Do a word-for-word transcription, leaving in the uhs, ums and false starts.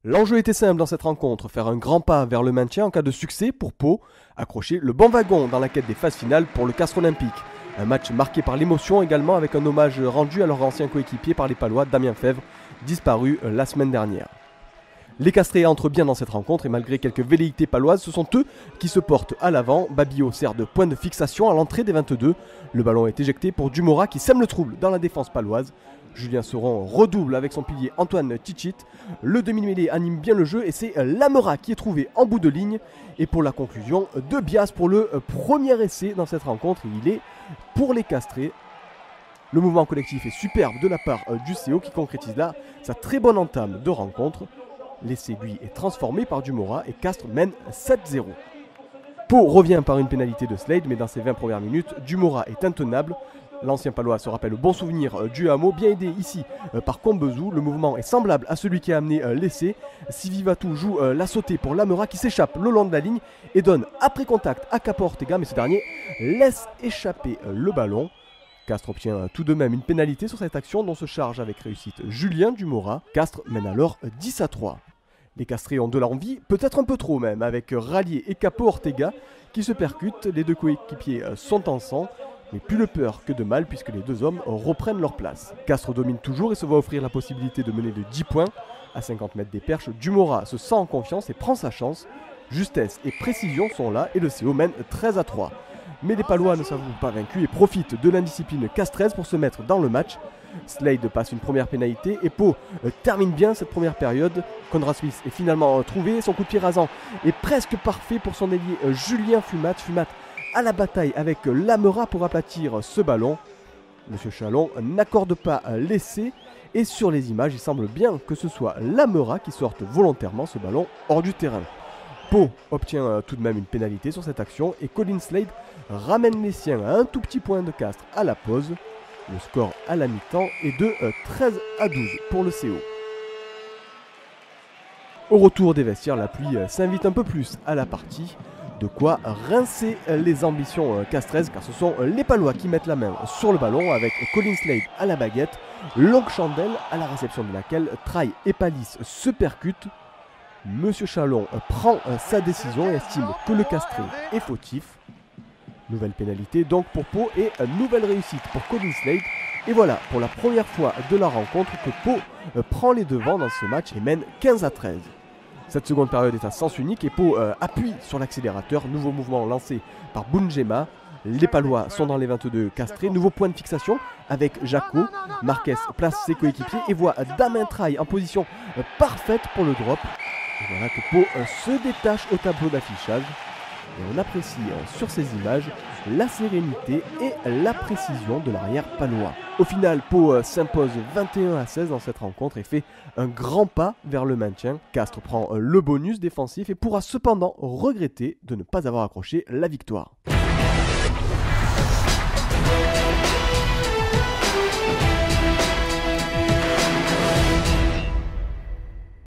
L'enjeu était simple dans cette rencontre, faire un grand pas vers le maintien en cas de succès pour Pau, accrocher le bon wagon dans la quête des phases finales pour le Castres olympique. Un match marqué par l'émotion également avec un hommage rendu à leur ancien coéquipier par les Palois, Damien Fèvre, disparu la semaine dernière. Les Castrais entrent bien dans cette rencontre et malgré quelques velléités paloises, ce sont eux qui se portent à l'avant. Babillot sert de point de fixation à l'entrée des vingt-deux. Le ballon est éjecté pour Dumora qui sème le trouble dans la défense paloise. Julien Seron redouble avec son pilier Antoine Tchitchit. Le demi-mêlée anime bien le jeu et c'est Lamera qui est trouvé en bout de ligne. Et pour la conclusion, de Bias pour le premier essai dans cette rencontre. Il est pour les Castrais. Le mouvement collectif est superbe de la part du C O qui concrétise là sa très bonne entame de rencontre. L'essai, lui, est transformé par Dumora et Castres mène sept zéro. Pau revient par une pénalité de Slade, mais dans ses vingt premières minutes, Dumora est intenable. L'ancien Palois se rappelle le bon souvenir du hameau, bien aidé ici par Combezou. Le mouvement est semblable à celui qui a amené l'essai. Sivivatou joue la sautée pour Lamera qui s'échappe le long de la ligne et donne après contact à Capo Ortega, mais ce dernier laisse échapper le ballon. Castres obtient tout de même une pénalité sur cette action dont se charge avec réussite Julien Dumora. Castres mène alors dix à trois. Les Castrais ont de l'envie, peut-être un peu trop même, avec Rallier et Capo Ortega qui se percutent. Les deux coéquipiers sont en sang, mais plus de peur que de mal puisque les deux hommes reprennent leur place. Castres domine toujours et se voit offrir la possibilité de mener de dix points. À cinquante mètres des perches, Dumora se sent en confiance et prend sa chance. Justesse et précision sont là et le C O mène treize à trois. Mais les Palois ne s'avouent pas vaincus et profitent de l'indiscipline castraise pour se mettre dans le match. Slade passe une première pénalité et Pau euh, termine bien cette première période. Conrad Smith est finalement euh, trouvé, son coup de pied rasant est presque parfait pour son ailier euh, Julien Fumat. Fumat à la bataille avec euh, Lamera pour aplatir euh, ce ballon. Monsieur Chalon euh, n'accorde pas euh, l'essai et sur les images il semble bien que ce soit Lamera qui sorte volontairement ce ballon hors du terrain. Pau obtient euh, tout de même une pénalité sur cette action et Colin Slade ramène les siens à un tout petit point de Castres à la pause. Le score à la mi-temps est de euh, treize à douze pour le C O. Au retour des vestiaires, la pluie euh, s'invite un peu plus à la partie. De quoi rincer euh, les ambitions euh, castraises car ce sont euh, les Palois qui mettent la main sur le ballon avec Colin Slade à la baguette. Longue chandelle à la réception de laquelle Traille et Palis se percutent. Monsieur Chalon euh, prend euh, sa décision et estime que le Castré est fautif. Nouvelle pénalité donc pour Pau et une nouvelle réussite pour Colin Slade. Et voilà pour la première fois de la rencontre que Pau euh, prend les devants dans ce match et mène quinze à treize. Cette seconde période est à sens unique et Pau euh, appuie sur l'accélérateur. Nouveau mouvement lancé par Bounjema. Les Palois sont dans les vingt-deux castrés. Nouveau point de fixation avec Jaco. Marquez place ses coéquipiers et voit Damien Traille en position euh, parfaite pour le drop. Et voilà que Pau euh, se détache au tableau d'affichage. Et on apprécie euh, sur ces images la sérénité et la précision de l'arrière palois. Au final, Pau euh, s'impose vingt et un à seize dans cette rencontre et fait un grand pas vers le maintien. Castres prend euh, le bonus défensif et pourra cependant regretter de ne pas avoir accroché la victoire.